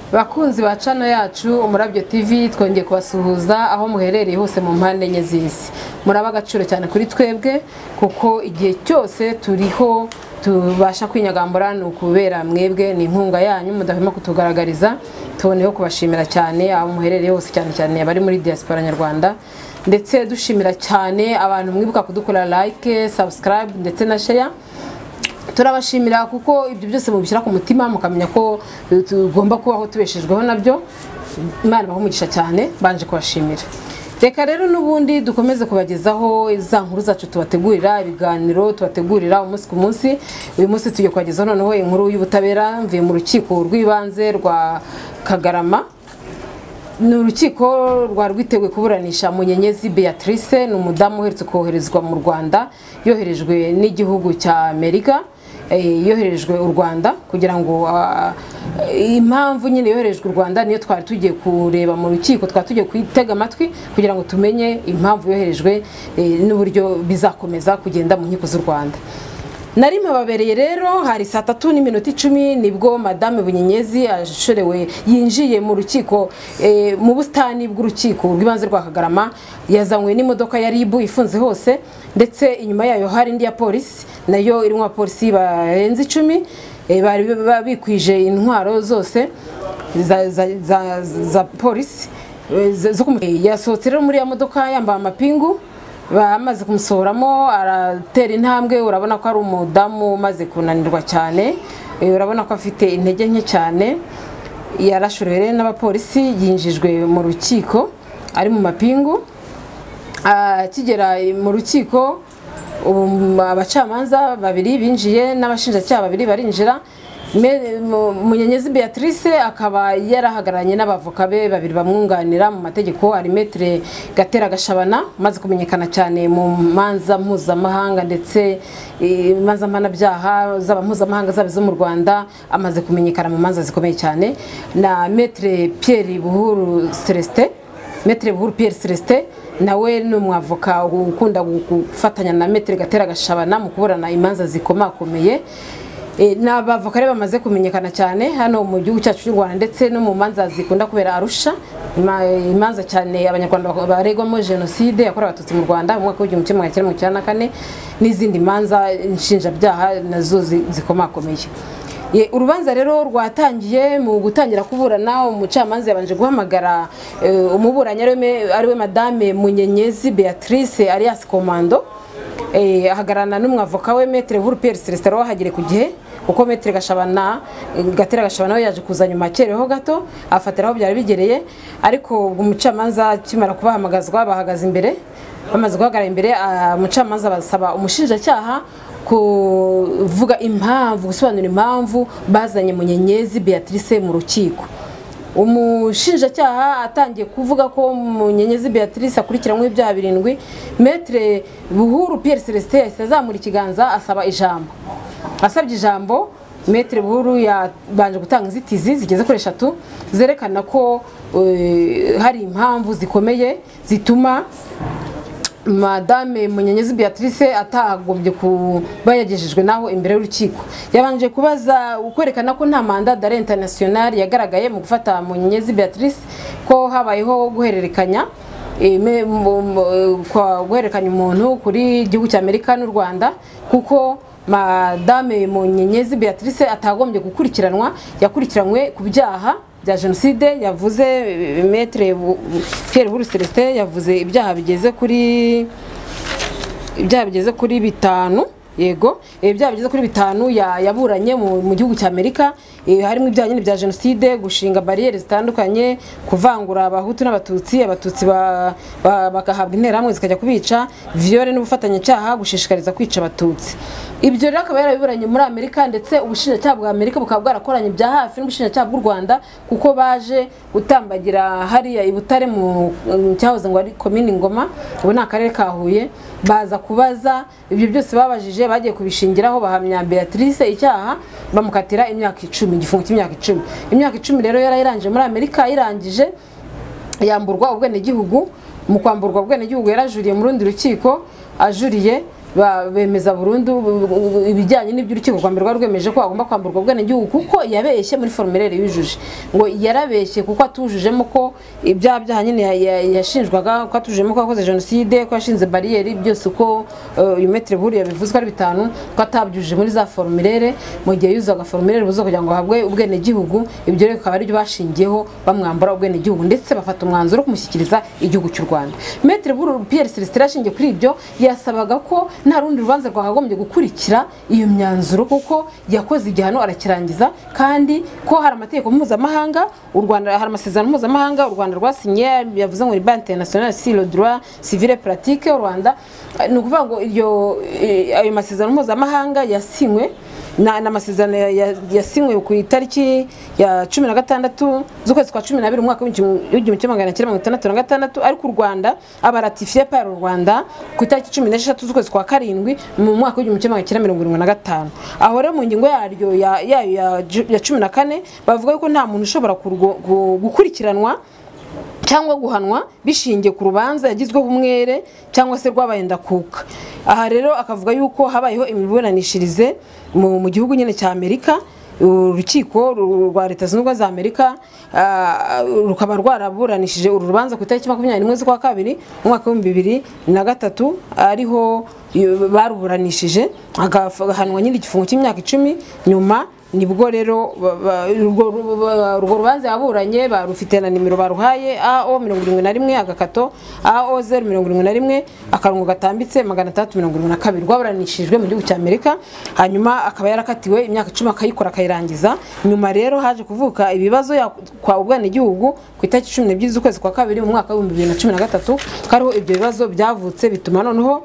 Bakunzi ba channel yacu Umurabyo TV twongeye kubasuhuza aho muherereye hose mu mpande enye z'isi. Muraba agaciro cyane kuri twebwe kuko igihe cyose turiho tubasha kwinyagambura no kubera mwebwe ni inkunga yanyu mudahema kutugaragariza. Tuboneho kubashimira cyane aho muherereye hose cyane cyane abari muri diaspora nyarwanda, ndetse dushimira cyane abantu mwibuka kudukora like, subscribe ndetse na share. Turabashimira kuko ibyo byose mubishyira ku mutima mukamenya ko tugomba kubaho tubeshejweho nabyo. Imana bahumugisha cyane, banje kubashimira. Reka rero nubundi dukomeze kubagezaho za nkuru zacu tubategurira, ibiganiro tubategurira umunsi ku munsi. Uyu munsi tugiye kwagezaho noneho inkuru y'ubutabera mvuye mu rukiko rw'ibanze rwa Kagarama. Ni urukiko rwiteguye kuburanisha Munyenyezi Beatrice, ni umudamu uherutse koherezwa mu Rwanda, yoherejwe n'igihugu cya Amerika. Yoherejwe u Rwanda kugira ngo impamvu nyine yoherejwe u Rwanda niyo twari tugiye kureba mu rukiko, twari tugiye kwitega amatwi kugira ngo tumenye impamvu yoherejwe n'uburyo bizakomeza kugenda mu nkiko z'u Rwanda. Nari mpababereye rero hari 3:10 nibwo Madame Munyenyezi ashorewe yinjiye mu rukiko mu bustani bw'urukiko rw'ibanze rwa Kagarama. Yazanywe n'imodoka ya RIB ifunze hose, ndetse inyuma yayo hari indi ya polisi nayo irimo abapolisi barenze 10 bari bikwije intwaro zose za polisi zo yasohotse rero muri ya modoka yambaye amapingu. Bamaze kumusohoramo aratera intambwe, urabona ko ari umudamu umaze kunanirwa cyane, urabona ko afite intege nke cyane. Yarashoreye n'abapolisi, yinjijwe mu rukiko ari mu mapingu. Kigera mu rukiko abacamanza babiri binjiye n'abashinjacyaha babiri barinjira. Munyenyezi Beatrice akaba yarahagararanye n'abavoka be babiri bamwunganira mu mategeko, ari Maître Gatera Gashabana maze kumenyekana cyane mu manza mpuzamahanga ndetse imanza mpanabyaha z'aba mpuzamahanga zabe zo mu Rwanda, amaze kumenyekana mu manza zikomeye cyane, na Maître Pierre Buhuru Celestin. Maître Buhuru Pierre Celestin nawe ni umwavoka ukunda gufatanya na Maître Gatera Gashabana mu kuburana imanza zikomakomeye. N'abavoka bamaze kumenyekana cyane hano mu gihugu cyacu cy'u Rwanda, ndetse no mu manza zikunda kubera Arusha, imanza cyane abanyarwanda baregwamo genocide yakorewe abatutsi mu Rwanda mu mwaka w'1994 n'izindi manza nshinjabyaha nazo zikomakomeye. Urubanza rero rwatangiye mu gutangira kuburana, umucamanza yabanje guhamagara umuburanyi ariwe Madame Munyenyezi Beatrice alias Komando. Ahagarana n'umwavoka we Maître Buhuru Pierre Celestin wahagire ku gihe, uko Maître Gatera Gashabana we yaje kuza nyuma cyereho gato afatiraho byari bigereye. Ariko umucamanza kimara kubahamagazwa bahagaze imbere, bamaze guhagarara imbere umucamanza basaba umushinjacyaha kuvuga impamvu, gusobanura impamvu bazanye Munyenyezi Beatrice mu rukiko. Umushinjacyaha atangiye kuvuga ko Munyenyezi Beatrice akurikiranywe ibyaha 7. Maître Buhuru Pierre Celestin yazamura ikiganza asaba ijambo. Asabye ijambo, Maître Buhuru yabanje gutanga inzitizi zigeze kuri 3 zerekana ko hari impamvu zikomeye zituma Madame Munyenyezi Beatrice atagombye kuba yagejejwe naho imbere y'urukiko. Yabanje kubaza ukwerekana ko nta mandat d'arrêt international yagaragaye mu gufata Munyenyezi Beatrice, ko habayeho guhererekanya umuntu kuri igihugu cya Amerika n'u Rwanda, kuko Madame Munyenyezi Beatrice atagombye gukurikiranwa, yakurikiranywe ku byaha bya genocide. Yavuze Maître Pierre Buhuru Celestin yavuze ibyaha bigeze kuri 5. Yego, ibyaha bigeze kuri 5 yaburanye mu gihugu cya Amerika. Harimo ibyaha nyine bya genocide, gushinga barriere zitandukanye, kuvangura abahutu n'abatutsi, abatutsi bakahabwa interahamwe zikajya kubica, viole n'ubufatanyacyaha, gushishikariza kwica abatutsi. Ibyo rero akaba yarabiburanye muri Amerika, ndetse ubushinjacyaha bwa Amerika bukaba bwarakoranye bya hafi n'ubushinjacyaha bw'u Rwanda, kuko baje gutambagira hariya i Butare mu cyahoze ngo ari komini Ngoma, ubu ni akarere ka Huye. Baza kubaza ibyo byose babajije, bagiye kubishingiraho bahamya Beatrice icyaha, bamukatira imyaka 10, igifungo cy'imyaka 10. Imyaka 10 rero yarayirangije muri Amerika, irangije yamburwa ubwene gihugu. Mu kwamburwa ubwene gihugu yarajuriye mu rundi rukiko, ajuriye bemeza burundu ibijyanye n'ibyo urukiko rwa mbere rwemeje ko agomba kwamburwa ubwenegihugu kuko yabeshye muri formulaire yujuje, ngo yarabeshye kuko atujujemo ko ibyaha byaha nyine yashinjwaga, ko atujujemo ko yakoze jenoside, ko yashinze bariyeri, byose uko uyu Maître Buhuru yabivuze ko ari bitanu, ko atabyujuje muri za formulaire mu gihe yuzaga formulaire buzo kugira ngo ahabwe ubwenegihugu. Ibyo rero akaba ari byo bashingiyeho bamwambura ubwenegihugu ndetse bafata umwanzuro kumushyikiriza igihugu cy'u Rwanda. Maître Buhuru Pierre Celestin ashingiye kuri ibyo yasabaga ko nta rundi rubanza rwakagombye gukurikira iyo myanzuro kuko yakoze igihano arakirangiza, kandi ko hari amategeko mpuzamahanga u Rwanda, hari amasezerano mpuzamahanga u Rwanda rwasinye, yavuze ngo Banque Internationale sur le droit civil et pratique u Rwanda. Ni ukuvuga ngo ayo masezerano mpuzamahanga yasinywe n'amasezerano yasinywe ku itariki ya 16 z'ukwezi kwa 12 mu mwaka w'1966, ariko u Rwanda abaratifiye par u Rwanda ku itariki 16 z'ukwezi kwa 7 mu mwaka w'1975. Aho rero mu ngingo yaryo ya 14 bavuga ko nta muntu ushobora gukurikiranwa cyangwa guhanwa bishingiye ku rubanza yagizweho umwere cyangwa se rwabaye ndakuka. Aha rero akavuga yuko habayeho imiburanishirize mu gihugu nyine cya Amerika, urukiko rwa Leta Zunze Ubumwe za Amerika rukaba rwaraburanishije uru rubanza ku itariki 21 z'ukwa 2 mu mwaka w'2003, ariho baruburanishije agahanwa nyine igifungo cy'imyaka 10. Nyuma nibwo rero urwo rubanza yaburanye barufite na nimero baruhaye AO71 agakato AO071 akarongo gatambitse 372 rwaburanishijwe mu gihugu cya Amerika. Hanyuma akaba yarakatiwe imyaka 10 akayikora akayirangiza. Nyuma rero haje kuvuka ibibazo kwa ubwenegihugu ku itariki 12 z'ukwezi kwa 2 mu mwaka wa 2013, kariho ibyo bibazo byavutse bituma noneho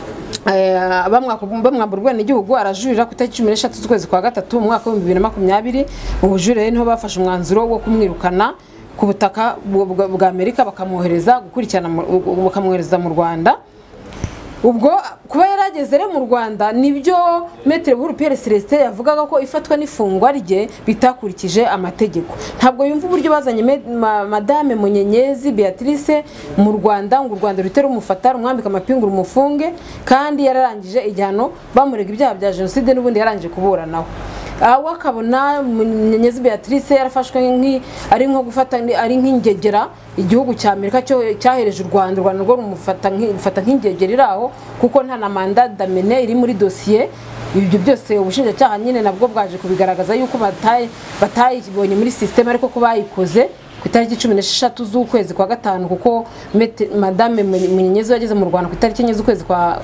bamwambura ubwenegihugu arajurira ku itariki 13 z'ukwezi kwa 3 mu mwaka wa 2020. Mu bujurire niho bafashe umwanzuro wo kumwirukana ku butaka bwa Amerika bakamwohereza gukurikirana bakamwohereza mu Rwanda. Ubwo kuba yarageze re mu Rwanda nibyo Maître Buhuru Pierre Celestin yavugaga ko ifatwa n'ifungwa rye bitakurikije amategeko. Ntabwo yumva uburyo bazanye Madame Munyenyezi Beatrice mu Rwanda ngo u Rwanda rutere umufata umwambika amapingu umufunge, kandi yararangije igihano bamurega ibyaha bya jenoside n'ubundi yarangije kuburanaho. Wakabona Munyenyezi Beatrice yarafashwe ari nko gufata ari nk'ingegera igihugu cya Amerika cyahereje u Rwanda rwo rumufata nk'ingegera iraho kuko nta na mandat d'amener iri muri dossier. Ibyo byose ubushinjacyaha nyine nabwo bwaje kubigaragaza yuko batayibonye muri system, ariko ko bayikoze ku itariki 16 z'ukwezi kwa 5 kuko Madame Munyenyezi yageze mu Rwanda ku itariki 4 z'ukwezi kwa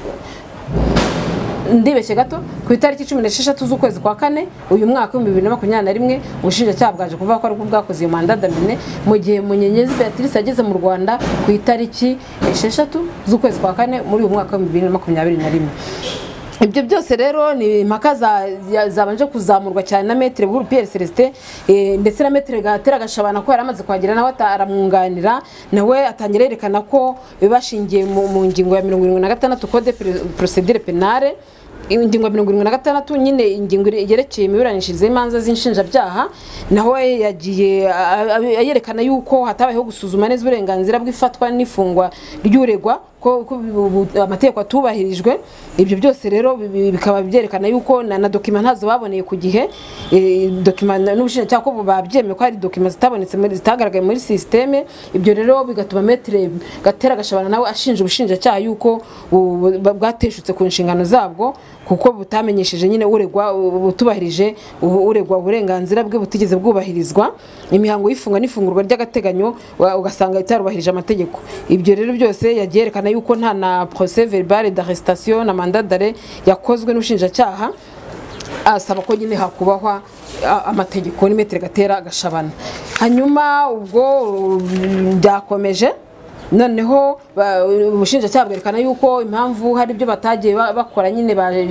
ndibeshye gato ku itariki 16 z'ukwezi kwa 4 uyu mwaka wa 2021. Ubushinjacyaha bwaje kuvuga ko ari bwakoze iyo mandat d'amener mu gihe Munyenyezi Beatrice yageze mu Rwanda ku itariki 6 z'ukwezi kwa 4 muri uyu mwaka wa 2021. Ibyo byose rero ni impaka zabanje kuzamurwa cyane na Maître Buhuru Pierre Celestin, ndetse na Maître Gatera Gashabana ko yaramaze kwagira nawe ataramwunganira, nawe atangira yerekana ko bibashingiye mu ngingo ya 76 Code procédure pénale. Ingingo 76 nyine ingingo yerekeye imiburanishirize y'imanza z'inshinjabyaha, naho yagiye yerekana yuko hatabayeho gusuzuma neza uburenganzira bw'ifatwa n'ifungwa ry'uregwa ko amategeko atubahirijwe. Ibyo byose rero bikaba byerekana yuko na document ntazo baboneye ku gihe, document n'ubushinjacyaha ko babyemeye ko hari document zitabonetse muri zitagaragaye muri systeme. Ibyo rero bigatuma Maître Gatera Gashabana nawe ashinja ubushinjacyaha yuko bwateshutse ku nshingano zabwo kuko butamenyesheje nyine uregwa butubahirije uregwa uburenganzira bwe butigeze bwubahirizwa, imihango y'ifunga n'ifungurwa ry'agateganyo ugasanga itarubahirije amategeko. Ibyo rero byose yagerekana yuko nta na procès verbal d'arrestation na mandat d'arrêt yakozwe n'ubushinjacyaha, asaba ko nyine hakubahwa amategeko. Ni Maître Gatera Gashabana. Hanyuma ubwo byakomeje noneho ubushinjacyaha bwerekana yuko impamvu hari ibyo batagiye bakora nyine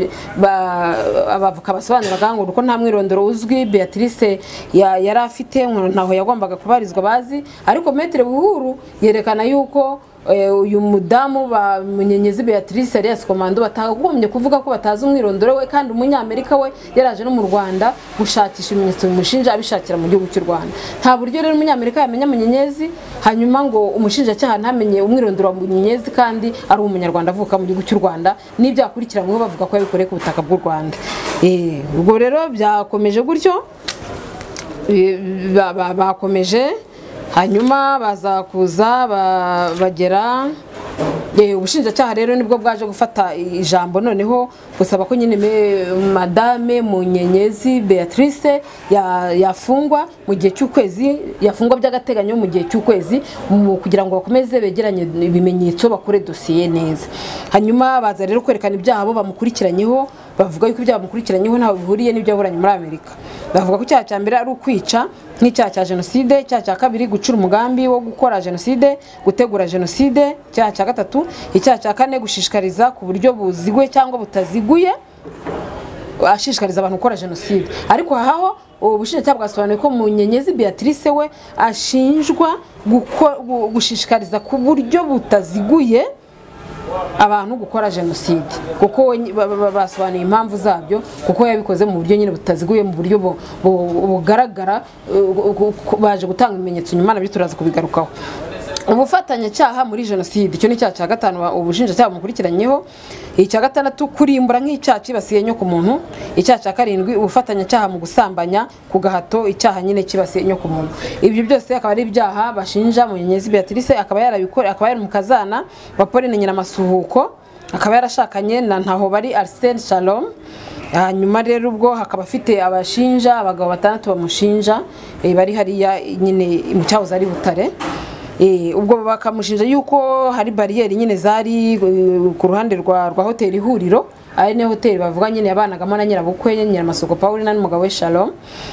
abavuka basobanuraga ngo uko nta mwirondoro uzwi Beatrice yari afite ntaho yagombaga kubarizwa bazi, ariko Maître Buhuru yerekana yuko uyu mudamu ba Munyenyezi Beatrice yari yasikomando batagombye kuvuga ko batazi umwirondoro we kandi umunyamerika we yaraje no mu Rwanda gushakisha ibimenyetso bimushinja abishakira mu gihugu cy'u Rwanda. Nta buryo rero umunyamerika yamenya Munyenyezi hanyuma ngo umushinjacyaha ntamenye umwirondoro wa Munyenyezi kandi ari umunyarwanda avuka mu gihugu cy'u Rwanda n'ibyakurikiranwe bavuga ko yabikoreye ku butaka bw'u Rwanda. Ubwo rero byakomeje gutyo bakomeje hanyuma baza kuza bagera ubushinjacyaha rero nibwo bwaje gufata ijambo noneho gusaba ko nyine madame Munyenyezi Beatrice yafungwa mu gihe cy'ukwezi, yafungwa by'agateganyo mu gihe cy'ukwezi kugira ngo bakomeze begeranye ibimenyetso bakore dosiye neza. Hanyuma baza rero kwerekana ibyaha bo bamukurikiranyeho, bavuga yuko ibyaha bamukurikiranyeho ntaho bihuriye n'ibyo yaburanye muri Amerika. Bavuga ko icyaha cya mbere ari ukwica nk'icyaha cya jenoside, icyaha cya kabiri gucura umugambi wo gukora jenoside, gutegura jenoside, icyaha cya gatatu, icyaha cya kane gushishikariza ku buryo buziguye cyangwa butaziguye ashishikariza abantu gukora jenoside. Ariko haho ubushinjacyaha bwasobanuye ko Munyenyezi Beatrice we ashinjwa gushishikariza ku buryo butaziguye abantu gukora jenoside, kuko basobanuye impamvu zabyo, kuko yabikoze mu buryo nyine butaziguye, mu buryo bugaragara, baje gutanga ibimenyetso nyuma nabyo turaza kubigarukaho. Ubufatanyacyaha muri jenoside, icyo ni icyaha cya gatanu ubushinjacyaha bumukurikiranyeho. Icya gatandatu kurimbura nk'icyaha kibasiye nyoko muntu. Icyaha cya karindwi ubufatanyacyaha mu gusambanya ku gahato, icyaha nyine kibasiye nyoko muntu. Ibyo byose akaba ari ibyaha bashinja Munyenyezi Beatrice, akaba yarabikora, akaba yari mukazana wa Pauline Nyiramasuhuko, akaba yarashakanye na ntaho bari Arsène Shalom. Hanyuma rero ubwo hakaba afite abashinja abagabo batandatu bamushinja bari hariya nyine mu cyahoze ari Butare. Ubwo bakamushinja yuko hari bariyeri nyine zari ku ruhande rwa hoteli Ihuriro, ari ne hoteli bavuga nyine yabanagamo na nyirabukwe Nyiramasuhuko Pauline n'umugabo we Shalom.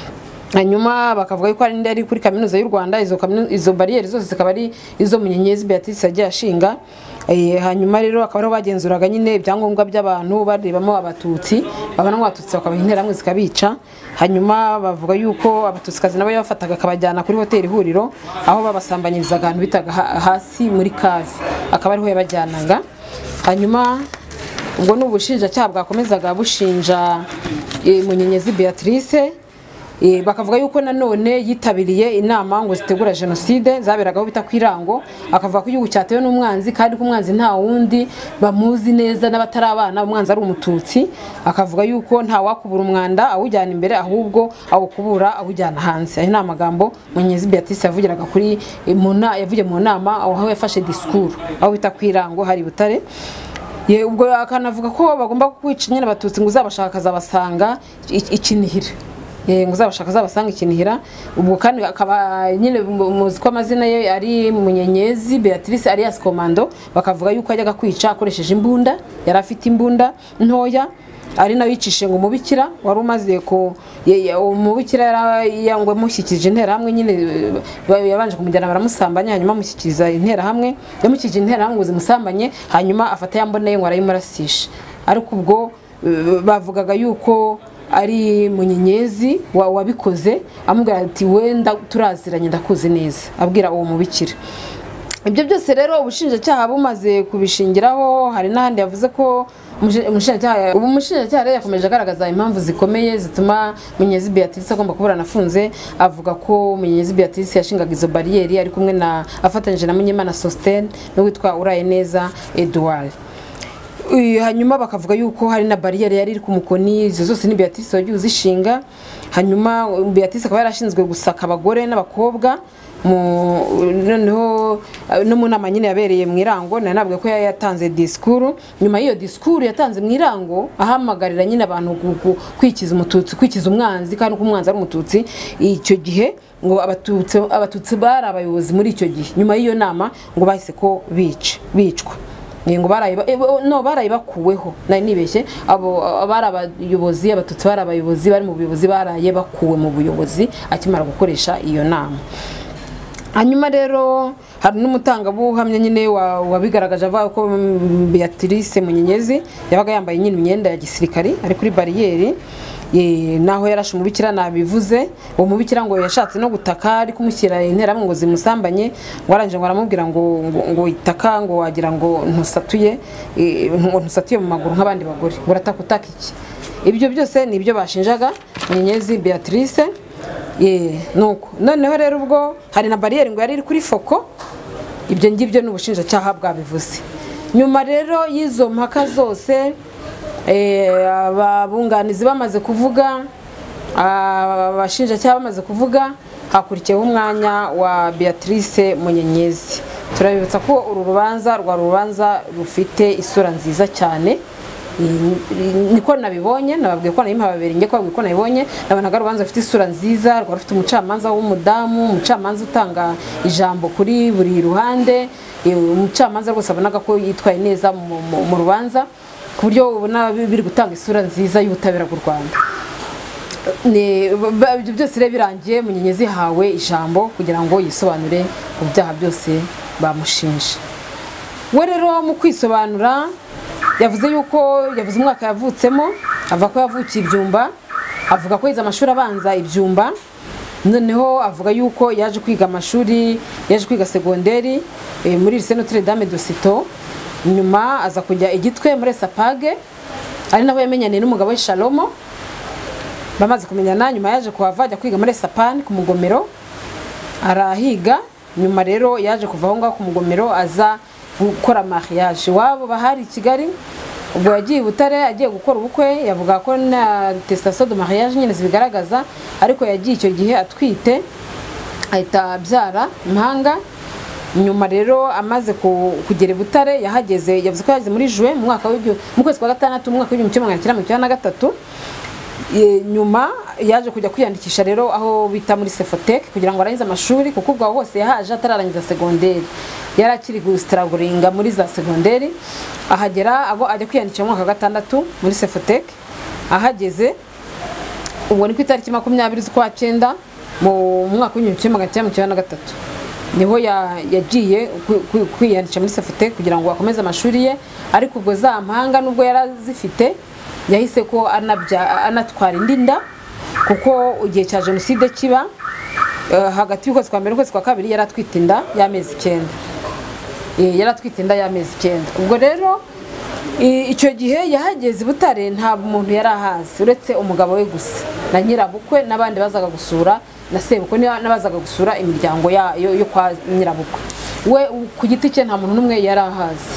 Hanyuma bakavuga yuko ari ndari kuri kaminuza y'u Rwanda, izo bariyeri zose zikaba ari izo Munyenyezi Beatrice yagiye ashinga. Hanyuma rero akaba ariho bagenzuraga nyine ibyangombwa by'abantu barebamo abatutsi, babana n'abatutsi bakabaha interahamwe zikabica. Hanyuma bavuga yuko abatutsikazi nabo yabafataga akabajyana kuri hoteli Ihuriro aho babasambanyirizaga ahantu bitaga hasi muri kazi, akaba ariho yabajyanaga. Hanyuma ubwo n'ubushinjacyaha bwakomezaga bushinja Munyenyezi Beatrice, bakavuga yuko nanone yitabiriye inama ngo zitegura jenoside zaberagaho bita kwirango, akavuga ko igihugu cyatewe n'umwanzi kandi ko umwanzi nta wundi bamuzi neza n'abatarabana, umwanzi ari umututsi. Akavuga yuko nta wakubura umwanda awujyana imbere ahubwo awukubura awujyana hanze. Ayo ni amagambo Munyenyezi Beatrice yavugiraga kuri yavuye mu nama aho yafashe discours aho bita kwirango hari Butare. Ubwo akanavuga ko bagomba kwica nyine abatutsi ngo uzabashaka azabasanga ikinihira, ngo uzabashaka azabasanga ikinihira. Ubwo kandi akaba nyine muzi ko amazina ye ari Munyenyezi Beatrice alias Komando. Bakavuga yuko ajyaga kwica akoresheje imbunda, yari afite imbunda ntoya, ari nayo yicishe ngo umubikira wari umaze ko umubikira yangwe mushyikije interahamwe nyine yabanje kumujyana baramusambanya, hanyuma mushyikiriza interahamwe, yamushyikije interahamwe ngo zimusambanye, hanyuma afata yamboneye ngo arayimurasisha. Ariko ubwo bavugaga yuko ari Munyenyezi wabikoze, amubwira ati wenda turaziranye ndakuzi neza, abwira uwo mubikira. Ibyo byose rero ubushinjacyaha bumaze kubishingiraho, hari n'ahandi yavuze ko umushinjacyaha yakomeje agaragaza impamvu zikomeye zituma Munyenyezi Beatrice agomba kuburana afunze. Avuga ko Munyenyezi Beatrice yashingaga izo bariyeri ari kumwe na afatanyije na Munyemana Sostene n'uwitwa Uraye neza Edouard. Hanyuma bakavuga yuko hari na bariyeri yari iri ku mukoni, izo zose ni Beatrice wagiye uzishinga. Hanyuma Beatrice akaba yarashinzwe gusaka abagore n'abakobwa noneho no mu nama nyine yabereye mu irango. Nabwo ko yatanze discours, nyuma y'iyo discours yatanze mu irango ahamagarira nyine abantu kwikiza umututsi, kwikiza umwanzi kandi ko umwanzi ari umututsi. Icyo gihe ngo abatutsi bari abayobozi muri icyo gihe, nyuma y'iyo nama ngo bahise ko bicwa, ngo baraye bakuweho. Nari nibeshye, abo bari abayobozi, abatutsi bari abayobozi bari mu buyobozi baraye bakuwe mu buyobozi akimara gukoresha iyo nama. hanyuma rero hari n'umutangabuhamya nyine wabigaragaje avuga ko Beatrice Munyenyezi yabaga yambaye nyine imyenda ya gisirikari ari kuri bariyeri naho yarashe umubikira nabivuze uwo mubikira ngo yashatse no gutaka ari kumushyira intera ngo zimusambanye waranje ngo aramubwira ngo itaka ngo wagira ngo ntusatuye mu maguru nk'abandi bagore uratakutaka iki. Ibyo byose nibyo bashinjaga Munyenyezi Beatrice nuko noneho rero ubwo hari na bariyeri ngo yari iri kuri foko. Ibyo ngibyo n'ubushinjacyaha bwabivuze. Nyuma rero y'izo mpaka zose ababunganizi bamaze kuvuga, abashinjacyaha bamaze kuvuga, hakurikiyeho umwanya wa Beatrice Munyenyezi. Turabibutsa ko uru rubanza rufite isura nziza cyane. Niko nabibonye nababwiye ko nayimpababiri nge ko nabibonye nabanaga rubanza rufite isura nziza, rwa rufite umucamanza w'umudamu, umucamanza utanga ijambo kuri buri ruhande, umucamanza rwose abonaga ko yitwaye neza mu rubanza ku buryo ubona biri gutanga isura nziza y'ubutabera bw'u Rwanda. Ibyo byose rero birangiye Munyenyezi hawe ijambo kugira ngo yisobanure ku byaha byose bamushinje. We rero mu kwisobanura yavuze umwaka yavutsemo, avuga ko yavukiye Ibyumba, avuga ko yize amashuri abanza Ibyumba, noneho avuga yuko yaje kwiga segonderi muri lycée Notre Dame de Citeaux, nyuma aza kujya Igitwe muri Sapage, ari naho yamenyaniye n'umugabo we Shalomo. Bamaze kumenyana nyuma yaje kuhava ajya kwiga muri Sapani ku Mugomero arahiga. Nyuma rero yaje kuva aho ngaho ku Mugomero aza gukora mariage wabo bahari i Kigali. Ubwo yagiye Butare agiye gukora ubukwe, yavuga ko na attestation de mariage nyine zibigaragaza, ariko yagiye icyo gihe atwite ahita abyara impanga. Nyuma rero amaze kugera Butare yahageze, yavuze ko yageze muri juin mu kwezi kwa gatandatu mu mwaka w'1993. Nyuma yaje kujya kwiyandikisha rero aho bita muri Sefotec kugira ngo arangize amashuri, kuko ubwo hose yahaje atararangiza segonderi, yari akiri gustragoringa muri za segonderi. Ahagera ajya kwiyandikisha mu mwaka wa gatandatu muri Sefotec. Ahageze ubwo ni ku itariki 20 z'ukwa 9 mu mwaka w'1993 niho yagiye kwiyandikisha muri Sefotec kugira ngo akomeze amashuri ye. Ariko ubwo za mpanga nubwo yarazifite yahise ko anatwara indinda, kuko igihe cya jenoside kiba hagati y'ukwezi kwa mbere n'ukwezi kwa kabiri yaratwite inda y'amezi 9. Ubwo rero icyo gihe yahageze Butare nta muntu yari ahazi uretse umugabo we gusa na nyirabukwe n'abandi bazaga gusura na sebukwe n'abazaga gusura imiryango yo kwa nyirabukwe. We ku giti cye nta muntu n'umwe yari ahazi.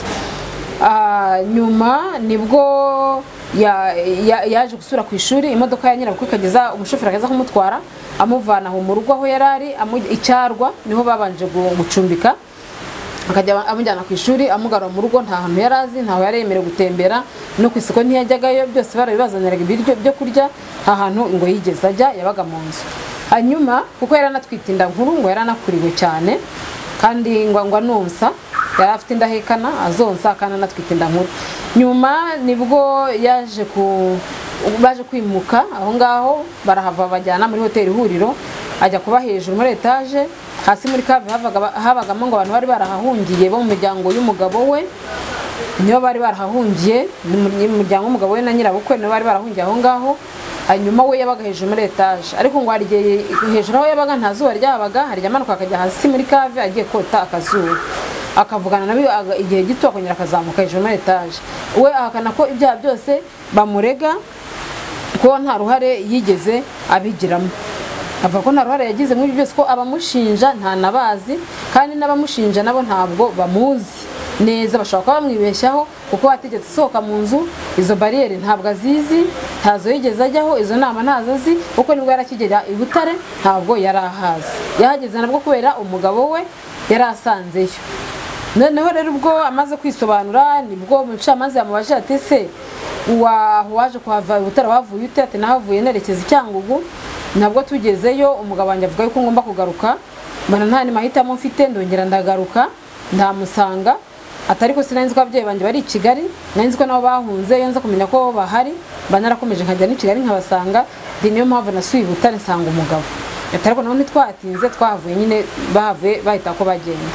Nyuma nibwo yaje gusura ku ishuri, imodoka ya nyirabukwe ikageza umushoferi akaza kumutwara amuvana aho mu rugo aho yarari Icyarwa, niho babanje gucumbika, akajya amujyana ku ishuri amugarura mu rugo. Nta hantu yarazi, ntaho yari yemerewe gutembera, no ku isoko ntiyajyagayo, byose barabibazaniraga ibiryo byo kurya, nta hantu ngo yigeze ajya, yabaga mu nzu. Hanyuma kuko yaranatwite inda nkuru, ngo yaranakuriwe cyane kandi ngo anonsa, yari afite indahekana azonsa kandi anatwite inda nkuru. Nyuma nibwo baje kwimuka aho ngaho, barahava bajyana muri hoteli Ihuriro, ajya kuba hejuru muri etage. Hasi muri kave habagamo ngo abantu bari barahahungiye bo mu miryango y'umugabo we, niyo bari barahahungiye, mu muryango w'umugabo we na nyirabukwe niyo bari barahungiye aho ngaho. Hanyuma we yabaga hejuru muri etage, ariko ngo hari igihe hejuru aho yabaga nta zuba ryabaga, hari amanuka akajya hasi muri kave agiye kota akazuba, akavugana nabi igihe gito akongera akazamuka hejuru muri etage. We ahakana ko ibyaha byose bamurega ko nta ruhare yigeze abigiramo. Avuga ko nta ruhare yagize muri byose, ko abamushinja nta nabazi, kandi n'abamushinja nabo ntabwo bamuzi neza, bashobora kuba bamwibeshyaho kuko ategetse sohoka mu nzu, izo bariyeri ntabwo azizi, ntazo yigeze ajyaho, izo nama ntazo azi, kuko nibwo yarakigera i Butare ntabwo yari ahazi. Yahageze nabwo kubera umugabo we yari asanzeyo. Noneho rero ubwo amaze kwisobanura nibwo umucamanza yamubaje ati se waje kuhava Butare wavuye ute? Ati nahavuye nerekeza Cyangugu, nabwo tugezeyo umugabo wanjye avuga yuko ngomba kugaruka, mbona nta ni mahitamo mfite, ndongera ndagaruka ndamusanga. Atari ko sinanzi ko ababyeyi banjye bari i Kigali, nanzi ko nabo bahunze, yanze kumenya ko bahari, banarakomeje nkajya ni Kigali nkabasanga. Niyo mpamvu nasuye Butare nsanga umugabo. ariko none twatinze twavuye nyine bavuye bahita ko bagenda.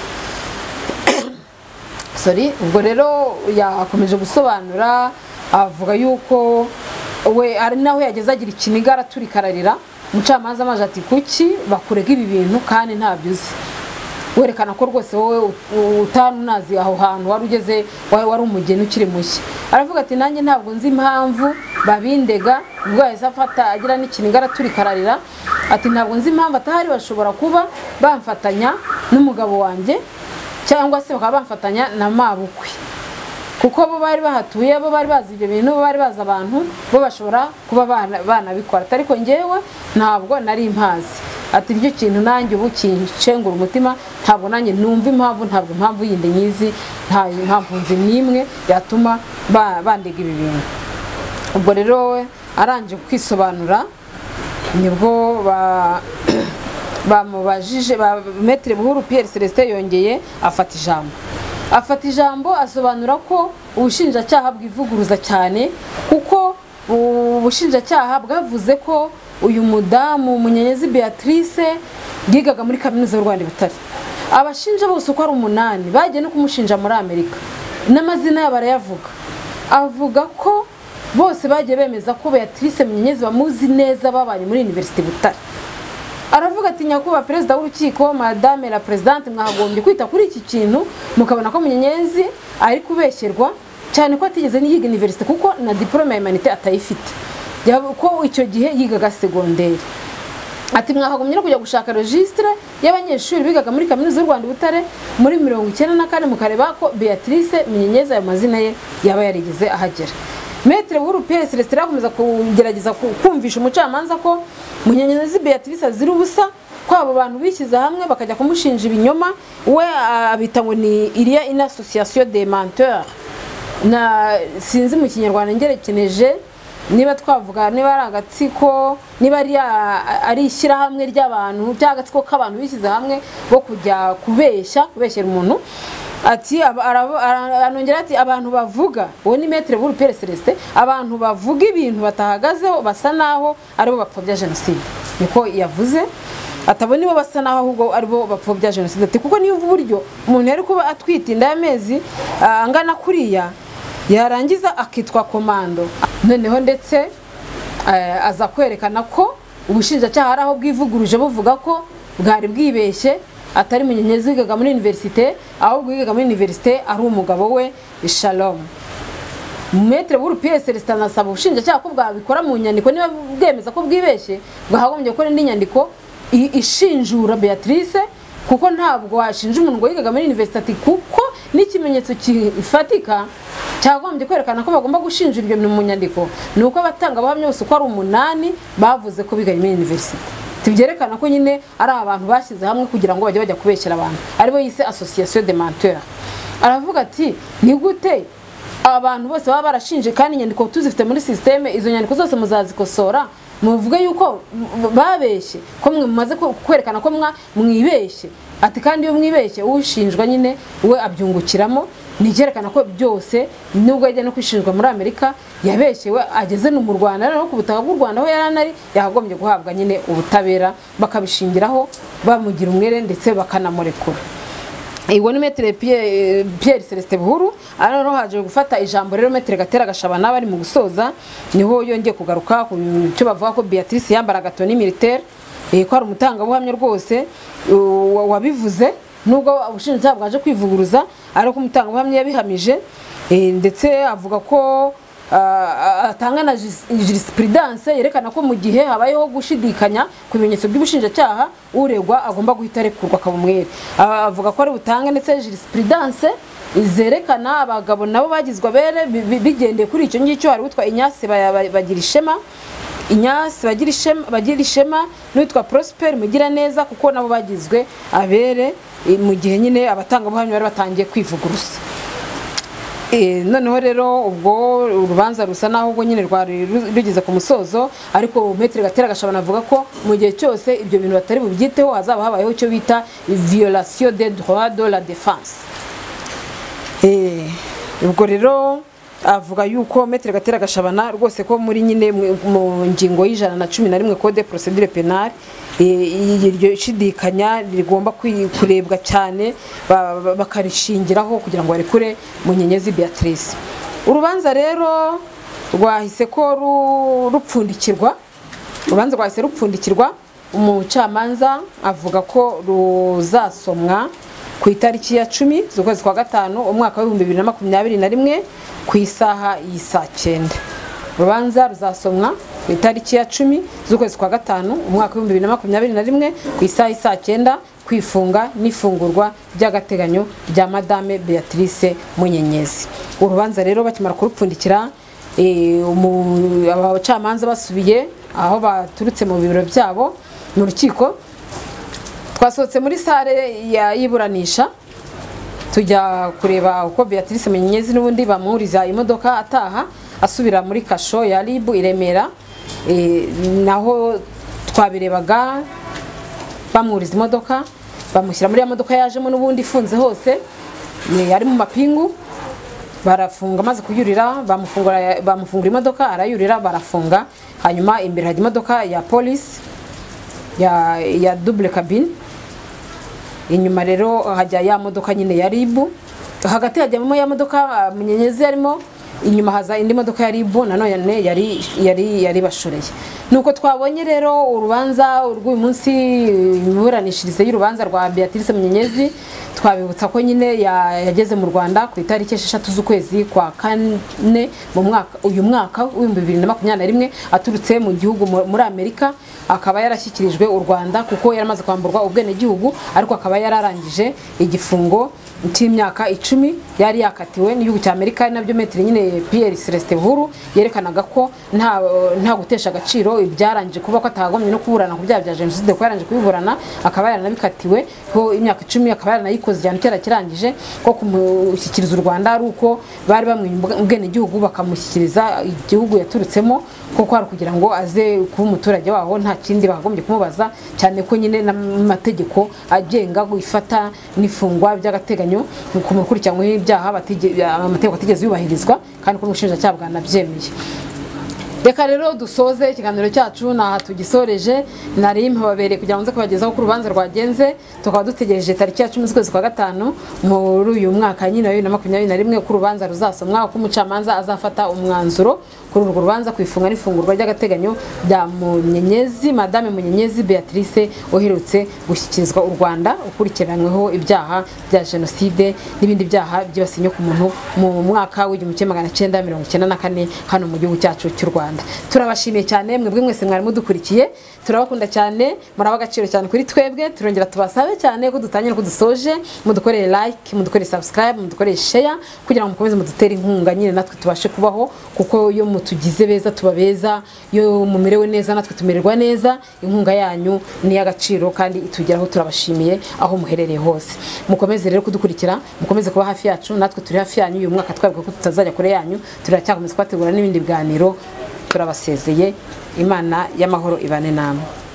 Sorry, ubwo rero yakomeje gusobanura avuga yuko we ari naho yageze agira ikiniga araturikararira. Umucamanza amaje ati kuki bakurega ibi bintu kandi ntabyo uzi, werekana ko rwose wowe utanunazi aho hantu wari ugeze, wari umugeni ukiri mushya. Aravuga ati nanjye ntabwo nzi impamvu babindega, ubwo yahise afata agira n'ikiniga araturikararira ati ntabwo nzi impamvu atahari bashobora kuba bamfatanya n'umugabo wanjye cyangwa se bakaba bamfatanya na mabukwe, kuko bo bari bahatuye, bo bari bazi ibyo bintu, bo bari bazi abantu, bo bashobora kuba banabikora, ariko njyewe ntabwo nari impazi. Ati iryo kintu nanjye ubu kincengura umutima, ntabwo nanjye numva impamvu, ntabwo impamvu yindi nyizi, nta impamvu nzi nimwe yatuma bandega ibi bintu. Ubwo rero we aranje kwisobanura nibwo bamubajije Maître Buhuru Pierre Celestin yongeye afata ijambo asobanura ko ubushinjacyaha bwivuguruza cyane, kuko ubushinjacyaha bwavuze ko uyu mudamu Munyenyezi Beatrice yigaga muri kaminuza y'u Rwanda Butare. Abashinja bose uko ari 8 bagiye no kumushinja muri Amerika, n'amazina yabo arayavuga, avuga ko bose bagiye bemeza ko Beatrice Munyenyezi bamuzi neza, babanye muri Université Butare. Aravuga ati nyakubahwa perezida w'urukiko, madame la présidente, mwagombye kwita kuri iki kintu mukabona ko Munyenyezi ari kubeshyerwa cyane ko atigeze niyiga université, kuko na diplome ya humanité atayifite, ko icyo gihe yigaga secondaire. Ati mwagombye no kujya gushaka registre y'abanyeshuri bigaga muri kaminuza y'u Rwanda Butare muri 1994 mukareba ko Beatrice Munyenyezi ayo mazina ye yaba yarigeze ahagera. Maître Buhuru Pierre Celestin akomeza kugerageza kumvisha umucamanza ko Munyenyezi Beatrice azira ubusa, ko abo bantu bishyize hamwe bakajya kumushinja ibinyoma, we abita ngo ni iriya une association des menteurs. Na sinzi mu Kinyarwanda ngerekeneje niba twavuga niba ari agatsiko, niba ari ishyirahamwe ry'abantu by'agatsiko k'abantu bishyize hamwe bo kujya kubeshyera umuntu. Ati anongera ati abantu bavuga, uwo ni Maître Buhuru Pierre Celestin, abantu bavuga ibintu batahagazeho basa naho aribo bapfobya jenoside, niko yavuze. Atabona bo basa naho ahubwo aribo bapfobya jenoside. Ati kuko niyo uburyo umuntu yari kuba atwitinda y'amezi angana kuriya yarangiza akitwa komando. Noneho ndetse aza kwerekana ko ubushinjacyaha ari aho bwivuguruje buvuga ko bwari bwibeshye, atari Munyenyezi wigaga muri université, ahubwo wigaga muri université ari umugabo we Shalom. Maître Buhuru Pierre Celestin anasaba ubushinjacyaha ko bwabikora mu nyandiko, niba bwemeza ko bwibeshye bwahagombye gukora indi nyandiko ishinjura Beatrice, kuko ntabwo washinja umuntu ngo yigaga muri université, kuko n'ikimenyetso kifatika cyagombye kwerekana ko bagomba gushinjura ibyo mu nyandiko nuko abatanga abahamya bose ko ari 8 bavuze ko bigaye muri université. Tibyerekana ko nyine ari abantu bashyize hamwe kugira ngo bajye kubeshyera abantu, aribo yise association des menteurs. Aravuga ati ni gute abantu bose baba barashinje kandi inyandiko tuzifite muri systeme, izo nyandiko zose muzazikosora muvuge yuko babeshye, ko mwe mumaze kwerekana ko mwibeshye. Ati kandi iyo mwibeshye ushinjwa nyine we abyungukiramo, nigerekana ko byose nubwo yajya no kwishinjwa muri Amerika yabeshyewe ageze no mu Rwanda, no ku butaka bw'u Rwanda aho yaranari yahagombye guhabwa nyine ubutabera, bakabishingiraho bamugira umwere ndetse bakanamurekura. Iwo ni Maître Pierre Celestin Buhuru. Arano haje gufata ijambo rero Maître Gatera Gashabana bari mu gusoza, niho yongeye kugaruka ku cyo bavuga ko Beatrice yambaraga toni militaire, ko ari umutanga buhamya rwose wabivuze, nubwo ubushinjacyaha bwaje kwivuguruza ariko umutanga buhamya yabihamije. Ndetse avuga ko atanga na jurisprudence yerekana ko mu gihe habayeho gushidikanya ku bimenyetso by'ubushinjacyaha uregwa agomba guhita rekurwa akabumwere. Avuga ko ari butange ndetse jurisprudence izerekana abagabo nabo bagizwe abere bigendeye kuri icyo ngicyo. Hari witwa Inyasi bagira ishema n'uwitwa Prosper mugira neza, kuko nabo bagizwe abere mu gihe nyine abatanga buhamya bari batangiye kwivuguruza. Noneho rero ubwo urubanza rusa naho ubwo nyine rwari rugeze ku musozo, ariko Maître Gatera Gashabana avuga ko mu gihe cyose ibyo bintu batari bubyiteho hazaba habayeho cyo bita violation des droits de la défense. Ubwo rero avuga yuko Maître Gatera Gashabana rwose ko muri nyine mu ngingo y'111 code procedure pénale iryo shidikanya rigomba kurebwa cyane bakarishingiraho kugira ngo barekure Munyenyezi Beatrice. Urubanza rero rwahise ko rupfundikirwa, urubanza rwahise rupfundikirwa. Umucamanza avuga ko ruzasomwa ku itariki ya 10 z'ukwezi kwa gatanu umwaka wa 2021 ku isaha y'isa 9. Urubanza ruzasomwa ku itariki ya 10 z'ukwezi kwa gatanu umwaka wa 2021 ku isaha y'isa 9 kwifunga n'ifungurwa ry'agateganyo rya Madame Beatrice Munyenyezi. Urubanza rero bakimara kurupfundikira abacamanza basubiye aho baturutse mu biro byabo mu rukiko, twasohotse muri sale y'iburanisha tujya kureba uko Beatrice Munyenyezi n'ubundi bamuriza imodoka ataha asubira muri kasho ya Libu iremera, naho twabirebaga bamuriza imodoka bamushyira muri ya modoka yajemo n'ubundi ifunze hose yari mu mapingu, barafunga maze kuyurira bamufungura imodoka arayurira barafunga. Hanyuma imbere hajya imodoka ya police ya double cabine, inyuma rero hajya ya modoka nyine ya Libu, hagati hajyamo ya modoka Munyenyezi yarimo, inyuma haza indi modoka ya Libu nanone yari bashoreye. Nuko twabonye rero urubanza rw'uyu munsi, imiburanishirize y'urubanza rwa Beatrice Munyenyezi. Twabibutsa ko nyine yageze mu Rwanda ku itariki 6 z'ukwezi kwa 4 uyu mwaka wa 2021 aturutse mu gihugu muri Amerika, akaba yarashyikirijwe u Rwanda kuko yaramaze kwamburwa ubwene gihugu, ariko akaba yararangije igifungo cy'imyaka 10 yari yakatiwe n'igihugu cya Amerika. Nabyo Maître nyine Pierre Celestin Buhuru yerekanaga ko nta gutesha agaciro ibyarangije kuba ko atagomye no kuburana ku byaha bya jenoside, ko yarangije kubiburana akaba yaranabikatiwe ho imyaka 10, akaba yaranayikoze cyane cyara kirangije ko kumushyikiriza u Rwanda ari uko bari bamwibwene gihugu bakamushyikiriza igihugu yaturutsemo, kuko hari kugira ngo aze kuba umuturage waho, nta kindi bakagombye kumubaza, cyane ko nyine n'amategeko agenga gufata n'ifungwa by'agateganyo ku mukurikiranyweho ibyaha amategeko atigeze yubahirizwa kandi ko n'ubushinjacyaha bwanabyemeye. Reka rero dusoze ikiganiro cyacu naha tugisoreje, nari mpababereye kugira ngo nze kubagezaho ku rubanza rwagenze. Tukaba dutegereje tariki ya 10 z'ukwezi kwa gatanu muri uyu mwaka nyine wa 2021 ku rubanza ruzasomwa, uko umucamanza azafata umwanzuro kuri urwo rubanza kwifunga n'ifungurwa ry'agateganyo bya Munyenyezi, Madame Munyenyezi Beatrice uherutse gushyikirizwa u Rwanda ukurikiranyweho ibyaha bya jenoside n'ibindi byaha byibasiye ku muntu mu mwaka wa 1994 hano mu gihugu cyacu cy'u Rwanda. Turabashimiye cyane mwebwe mwese mwari mudukurikiye, turabakunda cyane, muraba agaciro cyane kuri twebwe. Turongera tubasabe cyane ko dutangira ko dusoje mudukoreye like, mudukoreye subscribe, mudukoreye share kugira ngo mukomeze mudutere inkunga nyine natwe tubashe kubaho, kuko yo mutugize beza tubabeza, yo mumerewe neza natwe tumererwa neza. Inkunga yanyu ni y'agaciro kandi itugeraho. Turabashimiye aho muherereye hose. Mukomeze rero kudukurikira, mukomeze kuba hafi yacu, natwe turi hafi yanyu. Uyu mwaka twavuga ko tutazajya kure yanyu, turacyakomeza kwategura n'ibindi biganiro. Turabasezeye, Imana y'amahoro ibane namwe.